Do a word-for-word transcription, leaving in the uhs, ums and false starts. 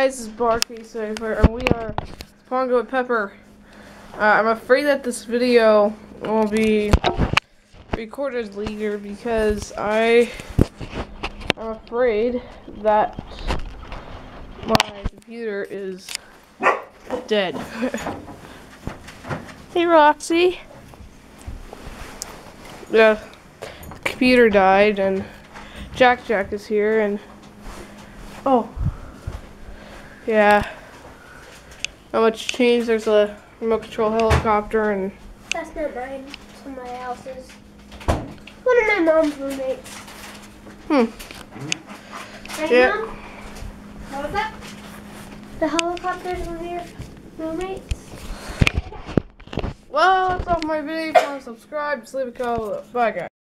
guys, this is Barky Safer, and we are Pongo with Pepper. Uh, I'm afraid that this video will be recorded later because I am afraid that my computer is dead. Hey, Roxy. The computer died, and Jack Jack is here, and oh. Yeah. Not much change. There's a remote control helicopter and... That's not mine. Somebody else's. One of my mom's roommates. Hmm. Hey, yeah. Mom? What was that? The helicopter's one of your roommates? Well, that's all for my video. If you want to subscribe, just leave a comment. Bye, guys.